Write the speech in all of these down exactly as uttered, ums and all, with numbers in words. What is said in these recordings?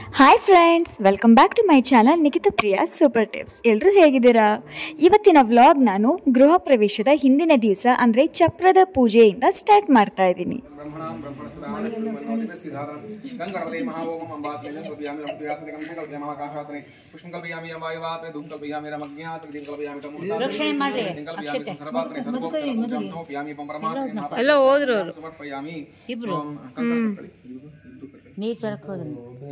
Hi friends, welcome back to my channel Nikhita Priya super tips. ಎಲ್ಲರೂ ಹೇಗಿದ್ದೀರಾ? ಇವತ್ತಿನ ವ್ಲಾಗ್ ನಾನು ಗೃಹ ಪ್ರವೇಶದ ಹಿಂದಿನ ದಿವಸ ಅಂದರೆ ಚಪ್ರದ ಪೂಜೆಯಿಂದ ಸ್ಟಾರ್ಟ್ ಮಾಡ್ತಾ ಇದ್ದೀನಿ. ಎಲ್ಲ ಹೋದ್ರು ಇಬ್ರು ನೀರು ತರಕೋದ್ರು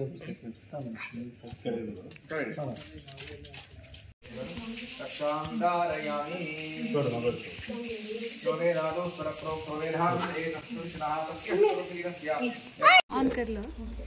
ऑन कर लो.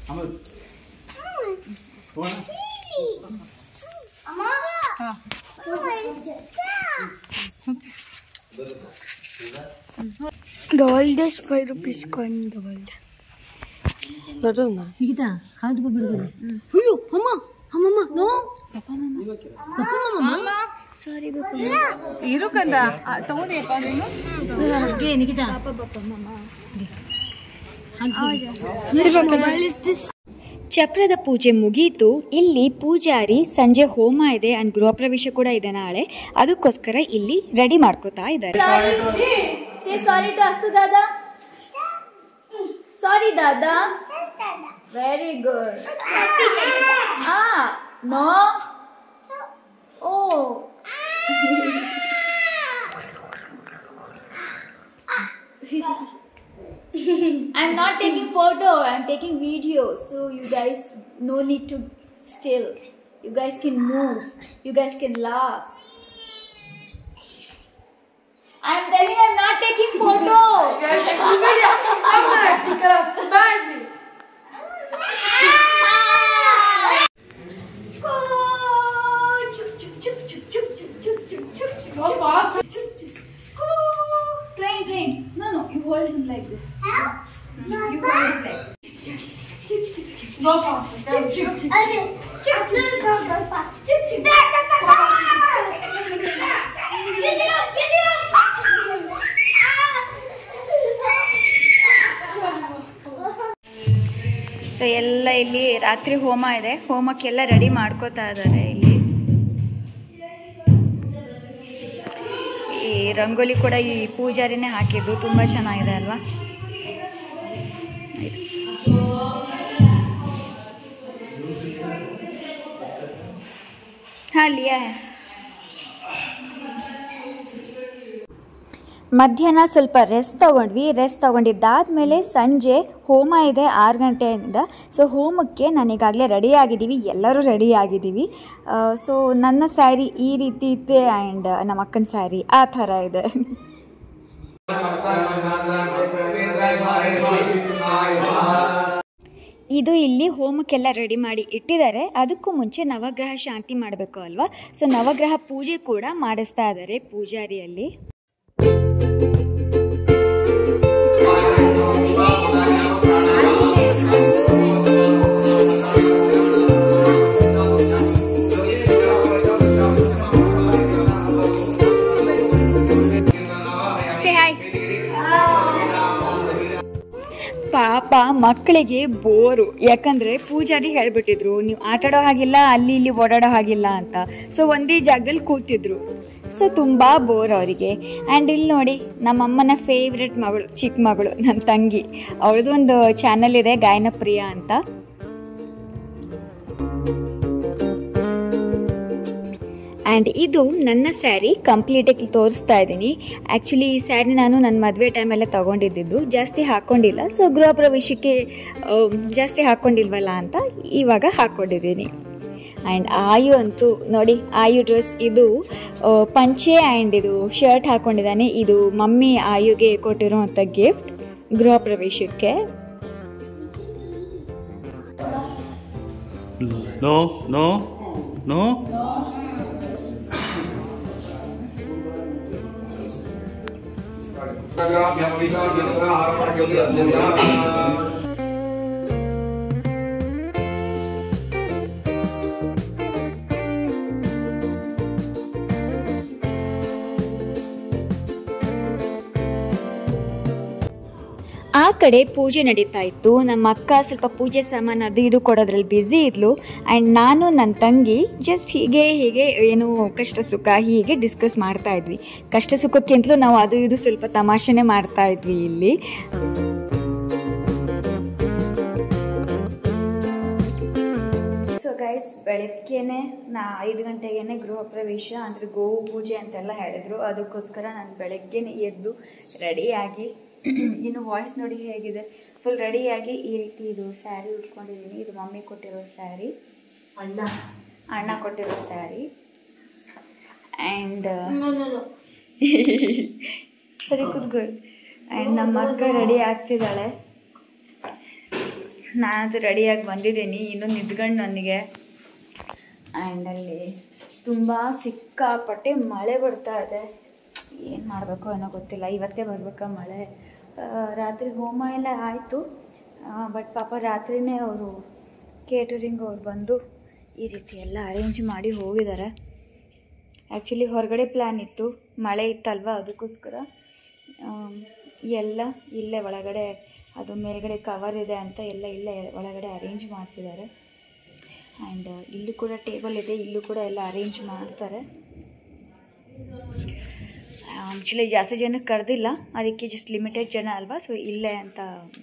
Gold is five rupees coin gold. ಬರೋಣ ನಿಖಿತಾ ಹಾದು ಬಿಡು. ಅಯ್ಯೋ ಅಮ್ಮ ಅಮ್ಮಮ್ಮ ನೋ ಪಪ್ಪ ಮಮ್ಮ ಪಪ್ಪ ಮಮ್ಮ ಸಾರಿ ಪಪ್ಪ ಇರು ಕಂದ ತಗೊಂಡಿ ಅಪ್ಪ ನೀನು ಗೆ ನಿಖಿತಾ ಪಾಪ ಪಪ್ಪ ಮಮ್ಮ. ಚಪ್ರದ ಪೂಜೆ ಮುಗೀತು. ಇಲ್ಲಿ ಪೂಜಾರಿ ಸಂಜೆ ಹೋಮ ಇದೆ ಅಂಡ್ ಗೃಹ ಪ್ರವೇಶ ಕೂಡ ಇದೆ ನಾಳೆ, ಅದಕ್ಕೋಸ್ಕರ ಇಲ್ಲಿ ರೆಡಿ ಮಾಡ್ಕೋತಾ ಇದ್ದಾರೆ. ಸಾರಿ ಟು ಅಸ್ತು ದಾದಾ. ಸಾರಿ ದಾದಾ. Very good. ಆ no oh I'm not taking photo, I'm taking video, so you guys no need to still. You guys can move, you guys can laugh. I'm telling I'm not taking photo. You're taking video. I'm not because the badly. Go fast. Train, train. No, no, you hold him like this. Huh? You hold him like this. Go fast. Chip, chip, chip. Okay. Chip, chip. Go, go fast. Chip, chip. Da, da, da, da. Get it up, get it up. So ಎಲ್ಲ ಇಲ್ಲಿ ರಾತ್ರಿ ಹೋಮ ಇದೆ, ಹೋಮಕ್ಕೆಲ್ಲ ready ಮಾಡ್ಕೋತಾ ಇದ್ದಾರೆ. ಇಲ್ಲಿ ಈ ರಂಗೋಲಿ ಕೂಡ ಈ ಪೂಜಾರಿನೇ ಹಾಕಿದ್ದು, ತುಂಬ ಚೆನ್ನಾಗಿದೆ ಅಲ್ವಾ? ಹಾಂ ಲಿಯಾ. ಮಧ್ಯಾಹ್ನ ಸ್ವಲ್ಪ ರೆಸ್ಟ್ ತೊಗೊಂಡ್ವಿ. ರೆಸ್ಟ್ ತೊಗೊಂಡಿದ್ದಾದಮೇಲೆ ಸಂಜೆ ಹೋಮ ಇದೆ ಆರು ಗಂಟೆಯಿಂದ. ಸೊ ಹೋಮಕ್ಕೆ ನಾನು ಈಗಾಗಲೇ ರೆಡಿ ಆಗಿದ್ದೀವಿ, ಎಲ್ಲರೂ ರೆಡಿ ಆಗಿದ್ದೀವಿ. ಸೊ ನನ್ನ ಸ್ಯಾರಿ ಈ ರೀತಿ ಇದೆ ಆ್ಯಂಡ್ ನಮ್ಮ ಅಕ್ಕನ ಸ್ಯಾರಿ ಆ ಥರ ಇದೆ. ಇದು ಇಲ್ಲಿ ಹೋಮಕ್ಕೆಲ್ಲ ರೆಡಿ ಮಾಡಿ ಇಟ್ಟಿದ್ದಾರೆ. ಅದಕ್ಕೂ ಮುಂಚೆ ನವಗ್ರಹ ಶಾಂತಿ ಮಾಡಬೇಕು ಅಲ್ವಾ? ಸೊ ನವಗ್ರಹ ಪೂಜೆ ಕೂಡ ಮಾಡಿಸ್ತಾ ಇದ್ದಾರೆ ಪೂಜಾರಿಯಲ್ಲಿ. ಪಾಪ ಮಕ್ಕಳಿಗೆ ಬೋರು, ಯಾಕಂದರೆ ಪೂಜಾರಿ ಹೇಳಿಬಿಟ್ಟಿದ್ರು ನೀವು ಆಟಾಡೋ ಹಾಗಿಲ್ಲ, ಅಲ್ಲಿ ಇಲ್ಲಿ ಓಡಾಡೋ ಹಾಗಿಲ್ಲ ಅಂತ. ಸೊ ಒಂದೇ ಜಾಗದಲ್ಲಿ ಕೂತಿದ್ರು. ಸೊ ತುಂಬ ಬೋರ್ ಅವರಿಗೆ. ಆ್ಯಂಡ್ ಇಲ್ಲಿ ನೋಡಿ ನಮ್ಮಮ್ಮನ ಫೇವ್ರೆಟ್ ಮಗಳು, ಚಿಕ್ಕ ಮಗಳು, ನನ್ನ ತಂಗಿ, ಅವಳದು ಒಂದು ಚಾನಲ್ ಇದೆ ಗಾಯನ ಪ್ರಿಯಾ ಅಂತ. ಆ್ಯಂಡ್ ಇದು ನನ್ನ ಸ್ಯಾರಿ ಕಂಪ್ಲೀಟಾಗಿ ತೋರಿಸ್ತಾ ಇದ್ದೀನಿ. ಆ್ಯಕ್ಚುಲಿ ಈ ಸ್ಯಾರಿ ನಾನು ನನ್ನ ಮದುವೆ ಟೈಮಲ್ಲೇ ತೊಗೊಂಡಿದ್ದು, ಜಾಸ್ತಿ ಹಾಕ್ಕೊಂಡಿಲ್ಲ. ಸೊ ಗೃಹ ಪ್ರವೇಶಕ್ಕೆ ಜಾಸ್ತಿ ಹಾಕ್ಕೊಂಡಿಲ್ವಲ್ಲ ಅಂತ ಇವಾಗ ಹಾಕ್ಕೊಂಡಿದ್ದೀನಿ. ಆ್ಯಂಡ್ ಆಯು ಅಂತೂ ನೋಡಿ, ಆಯು ಡ್ರೆಸ್ ಇದು ಪಂಚೆ ಆ್ಯಂಡ್ ಇದು ಶರ್ಟ್ ಹಾಕ್ಕೊಂಡಿದ್ದಾನೆ. ಇದು ಮಮ್ಮಿ ಆಯುಗೆ ಕೊಟ್ಟಿರೋವಂಥ ಗಿಫ್ಟ್ ಗೃಹ ಪ್ರವೇಶಕ್ಕೆ. ನೋ ನೋ ನೋ ಆ ಕಡೆ ಪೂಜೆ ನಡೀತಾ ಇತ್ತು. ನಮ್ಮ ಅಕ್ಕ ಸ್ವಲ್ಪ ಪೂಜೆ ಸಾಮಾನು ಅದು ಇದು ಕೊಡೋದ್ರಲ್ಲಿ ಬ್ಯುಸಿ ಇದ್ಲು. ಆ್ಯಂಡ್ ನಾನು ನನ್ನ ತಂಗಿ ಜಸ್ಟ್ ಹೀಗೆ ಹೀಗೆ ಏನು ಕಷ್ಟ ಸುಖ ಹೀಗೆ ಡಿಸ್ಕಸ್ ಮಾಡ್ತಾ ಇದ್ವಿ. ಕಷ್ಟ ಸುಖಕ್ಕಿಂತಲೂ ನಾವು ಅದು ಇದು ಸ್ವಲ್ಪ ತಮಾಷೆನೇ ಮಾಡ್ತಾ ಇದ್ವಿ ಇಲ್ಲಿ. ಸೊ ಗೈಸ್, ಬೆಳಗ್ಗೆನೆ ನಾ ಐದು ಗಂಟೆಗೇ ಗೃಹ ಪ್ರವೇಶ ಅಂದರೆ ಗೋವು ಪೂಜೆ ಅಂತೆಲ್ಲ ಹೇಳಿದ್ರು. ಅದಕ್ಕೋಸ್ಕರ ನಾನು ಬೆಳಗ್ಗೆನೇ ಎದ್ದು ರೆಡಿಯಾಗಿ, ಇನ್ನು ವಾಯ್ಸ್ ನೋಡಿ ಹೇಗಿದೆ, ಫುಲ್ ರೆಡಿಯಾಗಿ ಈ ರೀತಿ ಇದು ಸ್ಯಾರಿ ಉಟ್ಕೊಂಡಿದ್ದೀನಿ. ಇದು ಮಮ್ಮಿ ಕೊಟ್ಟಿರೋ ಸ್ಯಾರಿ, ಅಣ್ಣ ಅಣ್ಣ ಕೊಟ್ಟಿರೋ ಸ್ಯಾರಿ. ಆ್ಯಂಡ್ ಸರಿ ಕೂತ್ಕೊಳ್ಳಿ. ಆ್ಯಂಡ್ ನಮ್ಮ ಅಕ್ಕ ರೆಡಿ ಆಗ್ತಿದ್ದಾಳೆ. ನಾನದು ರೆಡಿಯಾಗಿ ಬಂದಿದ್ದೀನಿ, ಇನ್ನೂ ನಿಂತ್ಕೊಂಡು ನನಗೆ. ಆ್ಯಂಡ್ ಅಲ್ಲಿ ತುಂಬ ಸಿಕ್ಕಾಪಟ್ಟೆ ಮಳೆ ಬರ್ತಾ ಇದೆ. ಏನು ಮಾಡಬೇಕು ಅನ್ನೋ ಗೊತ್ತಿಲ್ಲ. ಇವತ್ತೇ ಬರಬೇಕಾ ಮಳೆ. ರಾತ್ರಿ ಹೋಮ ಎಲ್ಲ ಆಯಿತು, ಬಟ್ ಪಾಪ ರಾತ್ರಿಯೇ ಅವರು ಕೇಟರಿಂಗ್ ಅವ್ರು ಬಂದು ಈ ರೀತಿ ಎಲ್ಲ ಅರೇಂಜ್ ಮಾಡಿ ಹೋಗಿದ್ದಾರೆ. ಆ್ಯಕ್ಚುಲಿ ಹೊರಗಡೆ ಪ್ಲ್ಯಾನ್ ಇತ್ತು, ಮಳೆ ಇತ್ತಲ್ವ, ಅದಕ್ಕೋಸ್ಕರ ಎಲ್ಲ ಇಲ್ಲೇ ಒಳಗಡೆ, ಅದು ಮೇಲ್ಗಡೆ ಕವರ್ ಇದೆ ಅಂತ ಎಲ್ಲ ಇಲ್ಲೇ ಒಳಗಡೆ ಅರೇಂಜ್ ಮಾಡ್ತಿದ್ದಾರೆ. ಆ್ಯಂಡ್ ಇಲ್ಲೂ ಕೂಡ ಟೇಬಲ್ ಇದೆ, ಇಲ್ಲೂ ಕೂಡ ಎಲ್ಲ ಅರೇಂಜ್ ಮಾಡ್ತಾರೆ. ಆ್ಯಕ್ಚುಲಿ ಜಾಸ್ತಿ ಜನಕ್ಕೆ ಕರೆದಿಲ್ಲ, ಅದಕ್ಕೆ ಜಸ್ಟ್ ಲಿಮಿಟೆಡ್ ಜನ ಅಲ್ವಾ, ಸೊ ಇಲ್ಲೇ ಅಂತ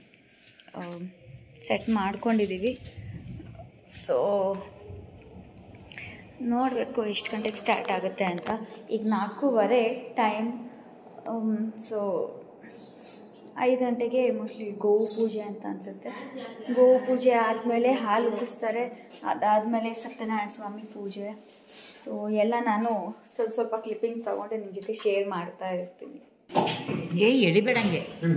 ಸೆಟ್ ಮಾಡ್ಕೊಂಡಿದ್ದೀವಿ. ಸೊ ನೋಡಬೇಕು ಎಷ್ಟು ಗಂಟೆಗೆ ಸ್ಟಾರ್ಟ್ ಆಗುತ್ತೆ ಅಂತ. ಈಗ ನಾಲ್ಕೂವರೆ ಟೈಮ್. ಸೊ ಐದು ಗಂಟೆಗೆ ಮೋಸ್ಟ್ಲಿ ಗೋವು ಪೂಜೆ ಅಂತ ಅನಿಸುತ್ತೆ. ಗೋವು ಪೂಜೆ ಆದಮೇಲೆ ಹಾಲು ಉಕ್ಕಿಸ್ತಾರೆ, ಅದಾದಮೇಲೆ ಸತ್ಯನಾರಾಯಣ ಸ್ವಾಮಿ ಪೂಜೆ. ಸೊ ಎಲ್ಲ ನಾನು ಸ್ವಲ್ಪ ಸ್ವಲ್ಪ ಕ್ಲಿಪ್ಪಿಂಗ್ ತೊಗೊಂಡು ನಿಮ್ಮ ಜೊತೆ ಶೇರ್ ಮಾಡ್ತಾ ಇರ್ತೀನಿ. ಏ ಎಳಿಬೇಡಂಗೆ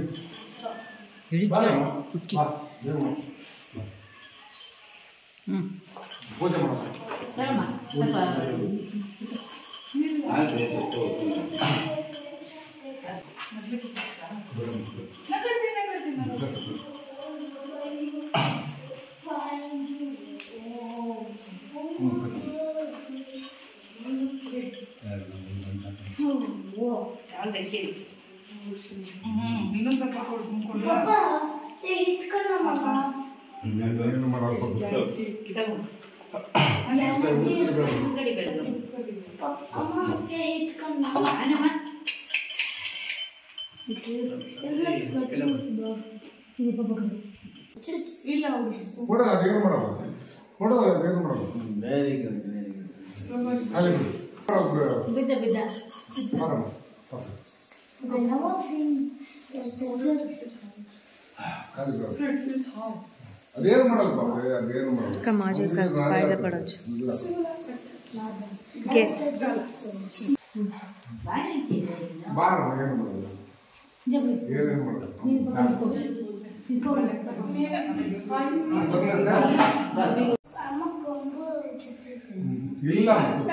ಬಿದ್ದ ಬಿದ್ದ ಅದೇನು ಮಾಡಲ್ಲ ಪಾಪ, ಅದೇನು ಮಾಡಲ್ಲ. ಕಮಾಜು ಕಾಯ್ದ ಪಡೋದು ಬಾರ ಏನು ಮಾಡಲ್ಲ, ಏನೇನು ಮಾಡಲ್ಲ. ಇಲ್ಲ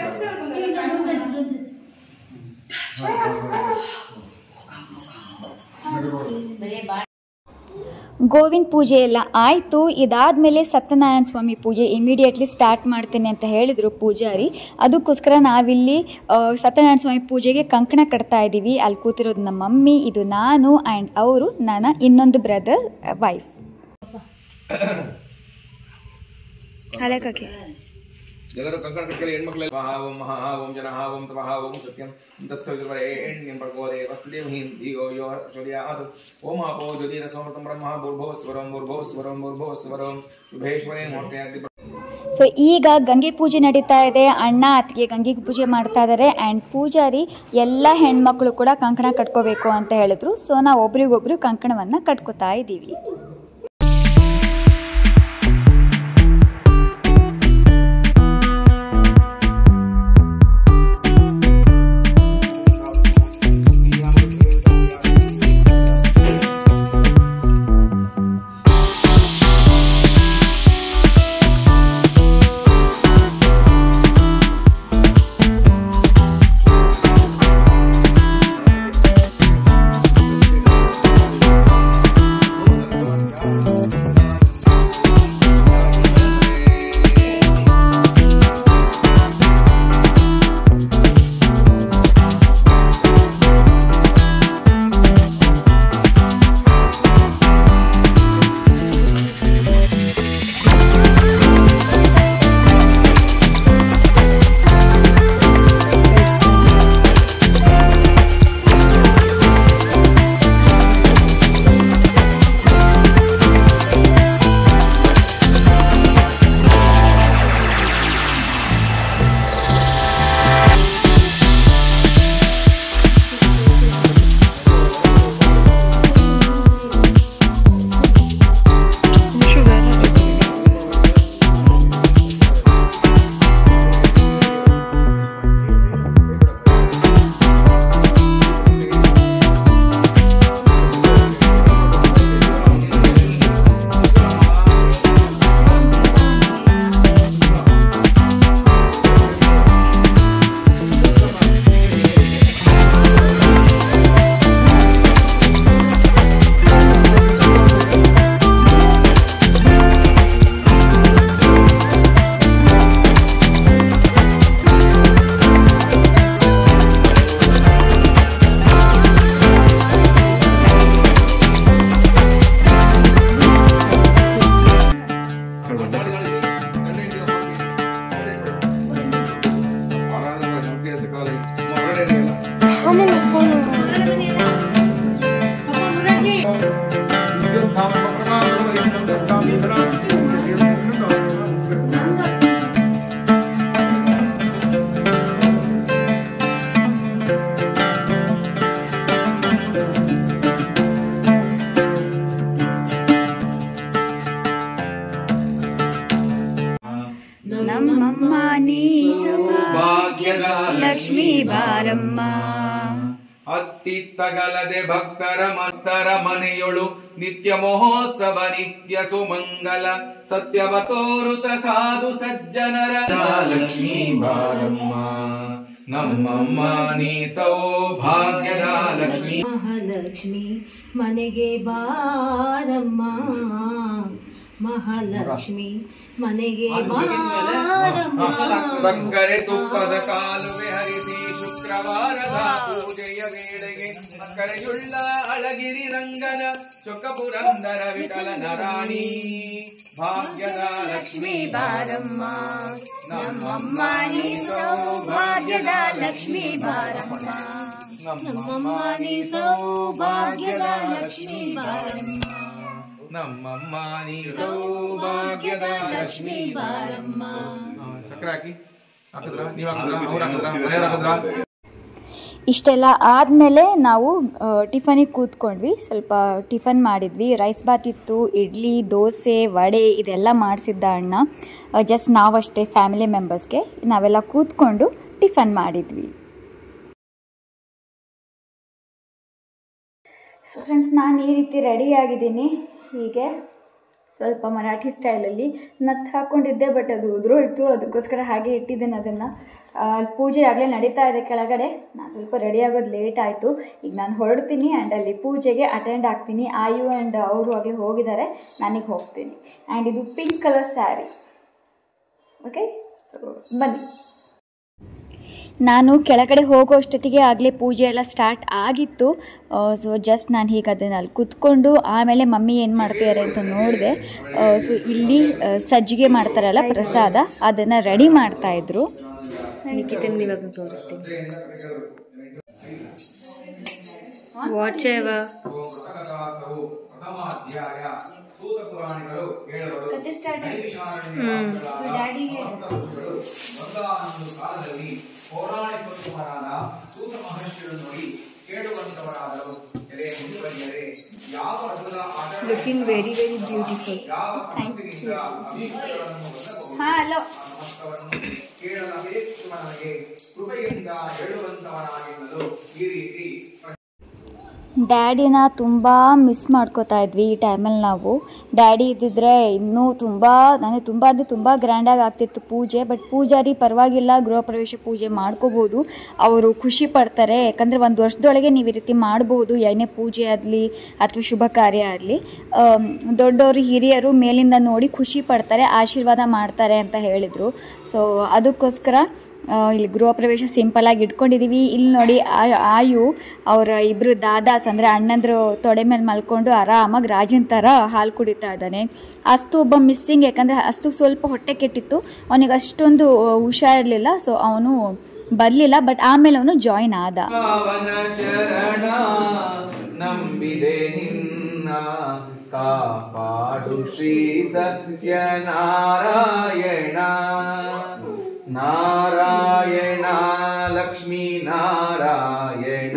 ಗೋವಿನ ಪೂಜೆ ಎಲ್ಲ ಆಯಿತು. ಇದಾದಮೇಲೆ ಸತ್ಯನಾರಾಯಣ ಸ್ವಾಮಿ ಪೂಜೆ ಇಮಿಡಿಯೇಟ್ಲಿ ಸ್ಟಾರ್ಟ್ ಮಾಡ್ತೇನೆ ಅಂತ ಹೇಳಿದರು ಪೂಜಾರಿ. ಅದಕ್ಕೋಸ್ಕರ ನಾವಿಲ್ಲಿ ಸತ್ಯನಾರಾಯಣ ಸ್ವಾಮಿ ಪೂಜೆಗೆ ಕಂಕಣ ಕಟ್ತಾ ಇದ್ದೀವಿ. ಅಲ್ಲಿ ಕೂತಿರೋದು ನಮ್ಮ ಮಮ್ಮಿ, ಇದು ನಾನು, ಆ್ಯಂಡ್ ಅವರು ನನ್ನ ಇನ್ನೊಂದು ಬ್ರದರ್ ವೈಫ್. ಹಳೆ ಕಾಕಿ ಎಲ್ಲರೂ ಕಂಕಣ ಕಟ್ಟಲಿ ಹೆಣ್ಮಕ್ಳೆಲ್ಲ ಓಂ ಮಹಾ ಓಂ ಜನ ಓಂ ತಪಃ ಓಂ ಸತ್ಯಂ ತಸ್ಥವಿದುವರೆಣ್ಯಂ ಭರ್ಗೋದೇ ವಸುದೇವಹೀಂ ಧಿಯೋ ಯೋ ಪ್ರಚೋದಯಾತ್ ಓಂ ಆಪೋ ಜ್ಯೋತಿರ ಸಮೃತಂ ಬ್ರಹ್ಮ ಭೂರ್ಭೋ ಸ್ವರಂ ಭೂರ್ಭೋ ಸ್ವರಂ ಭೂರ್ಭೋ ಸ್ವರಂ ಶುಭೇಶ್ವರೇ ಮೂರ್ತಿಯಾದಿ. ಸೊ ಈಗ ಗಂಗೆ ಪೂಜೆ ನಡೀತಾ ಇದೆ. ಅಣ್ಣ ಅತ್ತಿಗೆ ಗಂಗೆ ಪೂಜೆ ಮಾಡ್ತಾ ಇದ್ದಾರೆ. ಆ್ಯಂಡ್ ಪೂಜಾರಿ ಎಲ್ಲ ಹೆಣ್ಮಕ್ಳು ಕೂಡ ಕಂಕಣ ಕಟ್ಕೋಬೇಕು ಅಂತ ಹೇಳಿದ್ರು. ಸೊ ನಾವು ಒಬ್ರಿಗೊಬ್ರು ಕಂಕಣವನ್ನು ಕಟ್ಕೋತಾ ಇದ್ದೀವಿ. ನಮ್ಮಮ್ಮ ನೀ ಸೌಭಾಗ್ಯದ ಲಕ್ಷ್ಮೀ ಬಾರಮ್ಮ. ಅತ್ತಿತ್ತಗಲದೆ ಭಕ್ತರ ಮತ್ತರ ಮನೆಯೊಳು ನಿತ್ಯ ಮಹೋತ್ಸವ ನಿತ್ಯ ಸುಮಂಗಲ ಸತ್ಯವ ತೋರುತ ಸಾಧು ಸಜ್ಜನರ ಲಕ್ಷ್ಮೀ ಬಾರಮ್ಮ. ನಮ್ಮಮ್ಮ ನೀ ಸೌಭಾಗ್ಯದ ಲಕ್ಷ್ಮೀ. ಮಹಾಲಕ್ಷ್ಮಿ ಮನೆಗೆ ಬಾರಮ್ಮ, ಮಹಾಲಕ್ಷ್ಮಿ ಮನೆಗೆ ಬಾರಮ್ಮ. ಸಕ್ಕರೆ ತುಪ್ಪದ ಕಾಲುವೆ ಹರಿಸಿ ಶುಕ್ರವಾರದ ಪೂಜೆಯ ವೇಳೆಗೆ ಕರೆಯುಳ್ಳ ಅಳಗಿರಿ ರಂಗನ ಚೊಕ್ಕ ಪುರಂದರ ವಿಠಲನ ರಾಣಿ. ಭಾಗ್ಯದ ಲಕ್ಷ್ಮೀ ಬಾರಮ್ಮ. ನಮ್ಮಮ್ಮ ನೀ ಸೌಭಾಗ್ಯದ ಲಕ್ಷ್ಮೀ ಬಾರಮ್ಮ. ನಮ್ಮಮ್ಮ ನೀ ಸೌಭಾಗ್ಯದ ಲಕ್ಷ್ಮೀ ಬಾರಮ್ಮ. ನಮ್ಮಮ್ಮ ನೀ ಸೌಭಾಗ್ಯದ ಲಕ್ಷ್ಮೀ ಬಾರಮ್ಮ. ಸಕ್ಕರೆ ಹಾಕಿ ಹಾಕಿದ್ರ ನೀವ್ ಹಾಕಿದ್ರ ಅವ್ರು ಹಾಕಿದ್ರ ಮನೆಯವ್ರು ಹಾಕಿದ್ರ. ಇಷ್ಟೆಲ್ಲ ಆದಮೇಲೆ ನಾವು ಟಿಫನಿಗೆ ಕೂತ್ಕೊಂಡ್ವಿ. ಸ್ವಲ್ಪ ಟಿಫನ್ ಮಾಡಿದ್ವಿ. ರೈಸ್ ಬಾತ್ ಇತ್ತು, ಇಡ್ಲಿ, ದೋಸೆ, ವಡೆ ಇದೆಲ್ಲ ಮಾಡಿಸಿದ್ದ ಅಣ್ಣ. ಜಸ್ಟ್ ನಾವಷ್ಟೇ ಫ್ಯಾಮಿಲಿ ಮೆಂಬರ್ಸ್ಗೆ ನಾವೆಲ್ಲ ಕೂತ್ಕೊಂಡು ಟಿಫನ್ ಮಾಡಿದ್ವಿ. ಸೊ ಫ್ರೆಂಡ್ಸ್, ನಾನು ಈ ರೀತಿ ರೆಡಿ ಆಗಿದ್ದೀನಿ. ಹೀಗೆ ಸ್ವಲ್ಪ ಮರಾಠಿ ಸ್ಟೈಲಲ್ಲಿ ನತ್ತು ಹಾಕ್ಕೊಂಡಿದ್ದೆ, ಬಟ್ ಅದು ಉದುರೋಯ್ತು. ಅದಕ್ಕೋಸ್ಕರ ಹಾಗೆ ಇಟ್ಟಿದ್ದೇನೆ ಅದನ್ನು. ಪೂಜೆ ಆಗಲೇ ನಡೀತಾ ಇದೆ ಕೆಳಗಡೆ. ನಾನು ಸ್ವಲ್ಪ ರೆಡಿ ಆಗೋದು ಲೇಟ್ ಆಯಿತು. ಈಗ ನಾನು ಹೊರಡ್ತೀನಿ ಆ್ಯಂಡ್ ಅಲ್ಲಿ ಪೂಜೆಗೆ ಅಟೆಂಡ್ ಆಗ್ತೀನಿ. ಆಯು ಆ್ಯಂಡ್ ಅವರು ಆಗಲೇ ಹೋಗಿದ್ದಾರೆ, ನನಗೆ ಹೋಗ್ತೀನಿ. ಆ್ಯಂಡ್ ಇದು pink colour sari. Okay, so ಬನ್ನಿ. ನಾನು ಕೆಳಗಡೆ ಹೋಗೋ ಅಷ್ಟೊತ್ತಿಗೆ ಆಗಲೇ ಪೂಜೆ ಎಲ್ಲ ಸ್ಟಾರ್ಟ್ ಆಗಿತ್ತು. ಸೊ ಜಸ್ಟ್ ನಾನು ಹೀಗೆ ಅದನ್ನು ಅಲ್ಲಿ ಕೂತ್ಕೊಂಡು ಆಮೇಲೆ ಮಮ್ಮಿ ಏನು ಮಾಡ್ತಿದ್ದಾರೆ ಅಂತ ನೋಡಿದೆ. ಸೊ ಇಲ್ಲಿ ಸಜ್ಜಿಗೆ ಮಾಡ್ತಾರಲ್ಲ ಪ್ರಸಾದ, ಅದನ್ನು ರೆಡಿ ಮಾಡ್ತಾಯಿದ್ರು. ನಿಖಿತನ್ ಇವಾಗ ತೋರಿಸ್ತೀನಿ. ವಾಚ್ ಎವರ್ ಕತೆ ಸ್ಟಾರ್ಟ್ ಆಯ್ತು. ಡ್ಯಾಡಿಗೆ looking very very beautiful. Thank you. ಹಾಂ, ಹಲೋ. ಡ್ಯಾಡಿನ ತುಂಬ ಮಿಸ್ ಮಾಡ್ಕೋತಾ ಇದ್ವಿ ಈ ಟೈಮಲ್ಲಿ ನಾವು. ಡ್ಯಾಡಿ ಇದ್ದಿದ್ರೆ ಇನ್ನೂ ತುಂಬ ನನಗೆ ತುಂಬ ಅಂದರೆ ತುಂಬ ಗ್ರ್ಯಾಂಡಾಗಿ ಆಗ್ತಿತ್ತು ಪೂಜೆ. ಬಟ್ ಪೂಜಾರಿ ಪರವಾಗಿಲ್ಲ, ಗೃಹ ಪ್ರವೇಶ ಪೂಜೆ ಮಾಡ್ಕೋಬೋದು, ಅವರು ಖುಷಿ ಪಡ್ತಾರೆ. ಯಾಕಂದರೆ ಒಂದು ವರ್ಷದೊಳಗೆ ನೀವು ಈ ರೀತಿ ಮಾಡ್ಬೋದು, ಏನೇ ಪೂಜೆ ಆಗಲಿ ಅಥವಾ ಶುಭ ಕಾರ್ಯ ಆಗಲಿ. ದೊಡ್ಡವರು ಹಿರಿಯರು ಮೇಲಿಂದ ನೋಡಿ ಖುಷಿ ಪಡ್ತಾರೆ, ಆಶೀರ್ವಾದ ಮಾಡ್ತಾರೆ ಅಂತ ಹೇಳಿದರು. ಸೊ ಅದಕ್ಕೋಸ್ಕರ ಇಲ್ಲಿ ಗೃಹ ಪ್ರವೇಶ ಸಿಂಪಲಾಗಿ ಇಟ್ಕೊಂಡಿದ್ದೀವಿ. ಇಲ್ಲಿ ನೋಡಿ ಆಯು ಅವರ ಇಬ್ಬರು ದಾದಾಸ್ ಅಂದರೆ ಅಣ್ಣಂದ್ರು ತೊಡೆ ಮೇಲೆ ಮಲ್ಕೊಂಡು ಆರಾಮಾಗಿ ರಾಜಿನ ಥರ ಹಾಲು ಕುಡಿತಾ ಇದ್ದಾನೆ. ಅಸ್ತು ಒಬ್ಬ ಮಿಸ್ಸಿಂಗ್, ಯಾಕಂದರೆ ಅಸ್ತು ಸ್ವಲ್ಪ ಹೊಟ್ಟೆ ಕೆಟ್ಟಿತ್ತು, ಅವನಿಗೆ ಅಷ್ಟೊಂದು ಹುಷಾರಿರಲಿಲ್ಲ. ಸೊ ಅವನು ಬರಲಿಲ್ಲ, ಬಟ್ ಆಮೇಲೆ ಅವನು ಜಾಯಿನ್ ಆದ. ನಂಬಿದೆ ನಿನ್ನ ಕಾಪಾಡು ಶ್ರೀ ಸತ್ಯನಾರಾಯಣ. ನಾರಾಯಣ ಲಕ್ಷ್ಮೀ ನಾರಾಯಣ,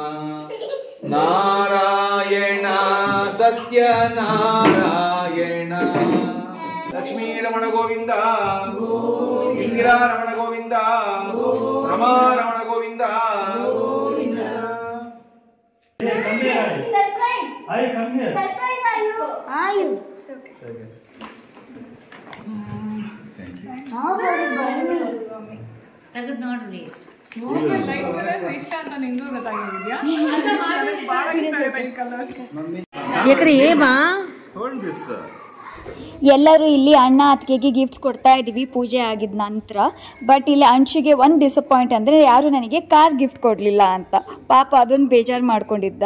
ನಾರಾಯಣ ಸತ್ಯನಾರಾಯಣ. ಲಕ್ಷ್ಮೀ ರಮಣ ಗೋವಿಂದ, ಇಂದಿರಾ ರಮಣ ಗೋವಿಂದ, ರಮಾ ರಮಣ ಗೋವಿಂದ. ಸರ್ಪ್ರೈಸ್! ಸರ್ಪ್ರೈಸ್ ಆಯು. ಆಯು. ತೆಗೆದು ನೋಡ್ರಿ. ಎಲ್ಲರೂ ಇಲ್ಲಿ ಅಣ್ಣ ಅತ್ತಿಗೆಗೆ ಗಿಫ್ಟ್ಸ್ ಕೊಡ್ತಾ ಇದ್ದೀವಿ ಪೂಜೆ ಆಗಿದ ನಂತರ. ಬಟ್ ಇಲ್ಲಿ ಅಂಶಿಗೆ ಒಂದು ಡಿಸಪಾಯಿಂಟ್ ಅಂದರೆ ಯಾರು ನನಗೆ ಕಾರ್ ಗಿಫ್ಟ್ ಕೊಡಲಿಲ್ಲ ಅಂತ. ಪಾಪ ಅದೊಂದು ಬೇಜಾರು ಮಾಡ್ಕೊಂಡಿದ್ದ.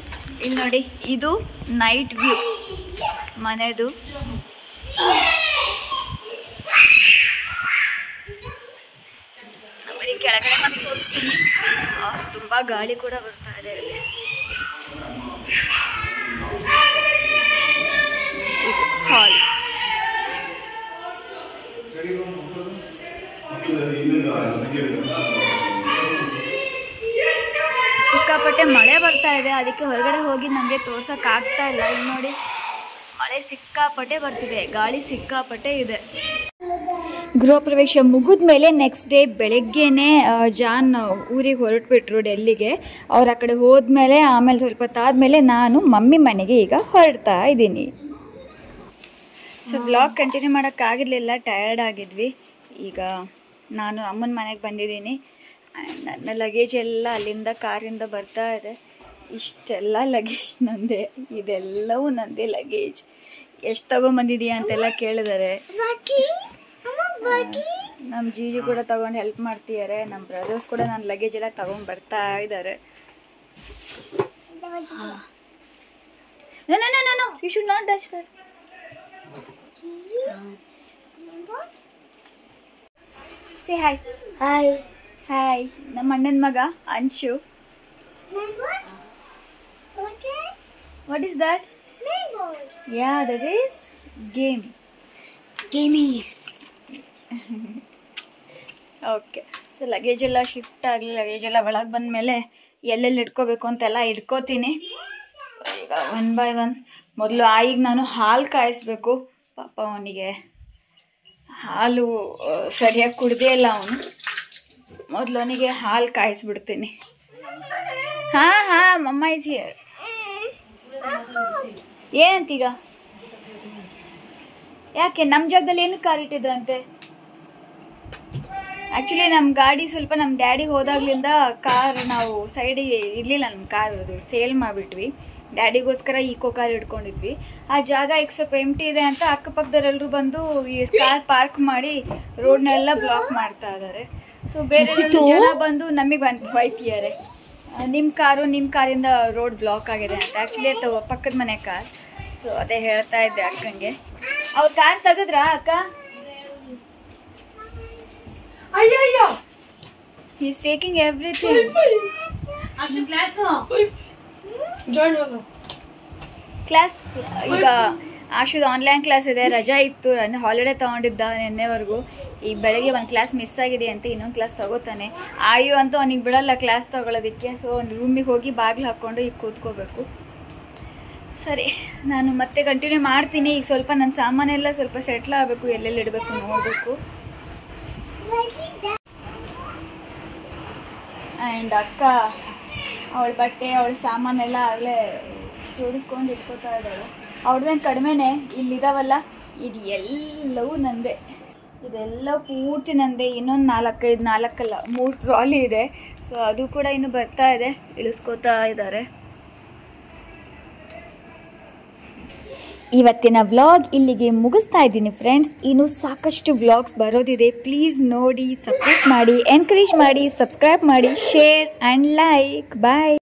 ಇಲ್ಲಿ ನೋಡಿ, ಇದು ನೈಟ್ ವ್ಯೂ ಮನೆದು. ಗಾಳಿ ಕೂಡ ಬರ್ತಾ ಇದೆ ಇಲ್ಲಿ. ಇದು ಹಾಲ್. ಸಿಕ್ಕಾಪಟ್ಟೆ ಮಳೆ ಬರ್ತಾ ಇದೆ, ಅದಕ್ಕೆ ಹೊರಗಡೆ ಹೋಗಿ ನನಗೆ ತೋರ್ಸಕ್ ಆಗ್ತಾ ಇಲ್ಲ. ಇಲ್ಲಿ ನೋಡಿ, ಮಳೆ ಸಿಕ್ಕಾಪಟ್ಟೆ ಬರ್ತಿದೆ, ಗಾಳಿ ಸಿಕ್ಕಾಪಟ್ಟೆ ಇದೆ. ಗೃಹ ಪ್ರವೇಶ ಮುಗಿದ ಮೇಲೆ ನೆಕ್ಸ್ಟ್ ಡೇ ಬೆಳಗ್ಗೆನೇ ಜಾನ್ ಊರಿಗೆ ಹೊರಟ್ಬಿಟ್ರು ಡೆಲ್ಲಿಗೆ. ಅವ್ರು ಆ ಕಡೆ ಹೋದ್ಮೇಲೆ ಆಮೇಲೆ ಸ್ವಲ್ಪ ಹೊತ್ತಾದ್ಮೇಲೆ ನಾನು ಮಮ್ಮಿ ಮನೆಗೆ ಈಗ ಹೊರಡ್ತಾ ಇದ್ದೀನಿ. ಸೊ ವ್ಲಾಗ್ ಕಂಟಿನ್ಯೂ ಮಾಡೋಕ್ಕಾಗಿರಲಿಲ್ಲ, ಟಯರ್ಡ್ ಆಗಿದ್ವಿ. ಈಗ ನಾನು ಅಮ್ಮನ ಮನೆಗೆ ಬಂದಿದ್ದೀನಿ. ನನ್ನ ಲಗೇಜ್ ಎಲ್ಲ ಅಲ್ಲಿಂದ ಕಾರಿಂದ ಬರ್ತಾ ಇದೆ. ಇಷ್ಟೆಲ್ಲ ಲಗೇಜ್ ನಂದೆ, ಇದೆಲ್ಲವೂ ನಂದೇ ಲಗೇಜ್. ಎಷ್ಟು ತಗೊಂಬಂದಿದೀಯಾ ಅಂತೆಲ್ಲ ಕೇಳಿದ್ದಾರೆ. ನಮ್ಮ ಜೀಜು ಕೂಡ ತಗೊಂಡು ಹೆಲ್ಪ್ ಮಾಡ್ತಿದ್ದಾರೆ. ನಮ್ಮ ಬ್ರದರ್ಸ್ ಕೂಡ ನನ್ನ ಲಗೇಜ್ ಎಲ್ಲ ತಗೊಂಡು ಬರ್ತಾ ಇದ್ದಾರೆ. No no no no, you should not touch that. Say hi. Hi hi. ನಮ್ಮ ಅಣ್ಣನ ಮಗ Anshu. What is that? Ya, that is game. ಗೇಮಿ. ಓಕೆ. ಸೊ ಲಗೇಜ್ ಎಲ್ಲ ಶಿಫ್ಟ್ ಆಗಲಿ, ಲಗೇಜ್ ಎಲ್ಲ ಒಳಗೆ ಬಂದಮೇಲೆ ಎಲ್ಲೆಲ್ಲಿ ಇಟ್ಕೋಬೇಕು ಅಂತೆಲ್ಲ ಇಟ್ಕೋತೀನಿ. ಸೊ ಈಗ ಒನ್ ಬೈ ಒನ್. ಮೊದಲು ಆಯಿಗೆ ನಾನು ಹಾಲು ಕಾಯಿಸ್ಬೇಕು. ಪಾಪ ಅವನಿಗೆ ಹಾಲು ಸರಿಯಾಗಿ ಕುಡ್ದೇ ಇಲ್ಲ ಅವನು. ಮೊದಲು ಅವನಿಗೆ ಹಾಲು ಕಾಯಿಸ್ಬಿಡ್ತೀನಿ. ಹಾಂ ಹಾಂ, ಮಮ್ಮ ಇಸ್ ಹಿಯರ್. ಏನಂತೀಗ? ಯಾಕೆ ನಮ್ಮ ಜಾಗದಲ್ಲಿ ಏನು ಕಾರ್ ಇಟ್ಟಿದ್ರಂತೆ? ಆ್ಯಕ್ಚುಲಿ ನಮ್ಮ ಗಾಡಿ ಸ್ವಲ್ಪ ನಮ್ಮ ಡ್ಯಾಡಿ ಹೋದಾಗ್ಲಿಂದ ಕಾರ್ ನಾವು ಸೈಡಿಗೆ ಇರಲಿಲ್ಲ. ನಮ್ಮ ಕಾರ್ ಅದು ಸೇಲ್ ಮಾಡಿಬಿಟ್ವಿ. ಡ್ಯಾಡಿಗೋಸ್ಕರ ಈಕೋ ಕಾರ್ ಇಟ್ಕೊಂಡಿದ್ವಿ. ಆ ಜಾಗ ಈಗ ಸ್ವಲ್ಪ ಎಂಟಿ ಇದೆ ಅಂತ ಅಕ್ಕಪಕ್ಕದವರೆಲ್ಲರೂ ಬಂದು ಈ ಕಾರ್ ಪಾರ್ಕ್ ಮಾಡಿ ರೋಡ್ನೆಲ್ಲ ಬ್ಲಾಕ್ ಮಾಡ್ತಾ ಇದ್ದಾರೆ. ಸೊ ಬೇರೆ ಜನ ಬಂದು ನಮಗೆ ಬಂದು ಬೈತಿದ್ದಾರೆ, ನಿಮ್ಮ ಕಾರು ನಿಮ್ಮ ಕಾರಿಂದ ರೋಡ್ ಬ್ಲಾಕ್ ಆಗಿದೆ ಅಂತ. ಆ್ಯಕ್ಚುಲಿ ಅದು ಪಕ್ಕದ ಮನೆ ಕಾರ್. ಸೊ ಅದೇ ಹೇಳ್ತಾ ಇದ್ದೆ ಅಕ್ಕಂಗೆ. ಅವ್ರ ಕಾರ್ ತೆಗೆದ್ರಾ ಅಕ್ಕ? ಅಯ್ಯಯ್ಯೋ, he is taking everything. Class ಈಗ ಆಶುದ್ ಆನ್ಲೈನ್ ಕ್ಲಾಸ್ ಇದೆ, ರಜಾ ಇತ್ತು, ಹಾಲಿಡೇ ತೊಗೊಂಡಿದ್ದ ನಿನ್ನೆವರೆಗೂ. ಈಗ ಬೆಳಗ್ಗೆ ಒಂದು ಕ್ಲಾಸ್ ಮಿಸ್ ಆಗಿದೆ ಅಂತ ಇನ್ನೊಂದು ಕ್ಲಾಸ್ ತಗೋತಾನೆ. ಆಯು ಅಂತೂ ಅವನಿಗೆ ಬಿಡಲ್ಲ ಕ್ಲಾಸ್ ತಗೊಳ್ಳೋದಕ್ಕೆ. ಸೊ ಒಂದು ರೂಮಿಗೆ ಹೋಗಿ ಬಾಗಿಲು ಹಾಕ್ಕೊಂಡು ಈಗ ಕೂತ್ಕೋಬೇಕು. ಸರಿ, ನಾನು ಮತ್ತೆ ಕಂಟಿನ್ಯೂ ಮಾಡ್ತೀನಿ. ಈಗ ಸ್ವಲ್ಪ ನನ್ನ ಸಾಮಾನೆಲ್ಲ ಸ್ವಲ್ಪ ಸೆಟ್ಲ್ ಆಗಬೇಕು, ಎಲ್ಲೆಲ್ಲಿ ಇಡಬೇಕು ನೋಡಬೇಕು. ಆ್ಯಂಡ್ ಅಕ್ಕ ಅವಳ ಬಟ್ಟೆ ಅವಳ ಸಾಮಾನೆಲ್ಲ ಆಗಲೇ ಜೋಡಿಸ್ಕೊಂಡು ಇಟ್ಕೋತಾ ಇದ್ದಾಳೆ. ಅವ್ರದ್ದೇನು ಕಡಿಮೆನೇ, ಇಲ್ಲಿದಾವಲ್ಲ ಇದು ಎಲ್ಲವೂ ನಂದೆ. ಇದೆಲ್ಲ ಪೂರ್ತಿ ನಂದೆ. ಇನ್ನೊಂದು ನಾಲ್ಕೈದು ನಾಲ್ಕಲ್ಲ ಮೂರು ಟ್ರಾಲಿ ಇದೆ. ಸೊ ಅದು ಕೂಡ ಇನ್ನು ಬರ್ತಾ ಇದೆ, ಇಳಿಸ್ಕೋತಾ ಇದ್ದಾರೆ. ಇವತ್ತಿನ ವ್ಲಾಗ್ ಇಲ್ಲಿಗೆ ಮುಗಿಸ್ತಾ ಇದ್ದೀನಿ ಫ್ರೆಂಡ್ಸ್. ಇನ್ನು ಸಾಕಷ್ಟು ವ್ಲಾಗ್ಸ್ ಬರೋದಿದೆ. ಪ್ಲೀಸ್ ನೋಡಿ, ಸಪೋರ್ಟ್ ಮಾಡಿ, ಎನ್ಕರೇಜ್ ಮಾಡಿ, ಸಬ್ಸ್ಕ್ರೈಬ್ ಮಾಡಿ, ಶೇರ್ ಆ್ಯಂಡ್ ಲೈಕ್. ಬಾಯ್.